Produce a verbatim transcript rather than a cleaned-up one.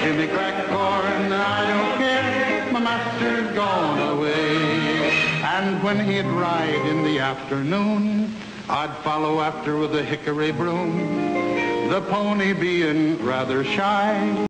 Give me cracked corn, I don't care, my master's gone away. And when he'd ride in the afternoon, I'd follow after with a hickory broom, the pony being rather shy.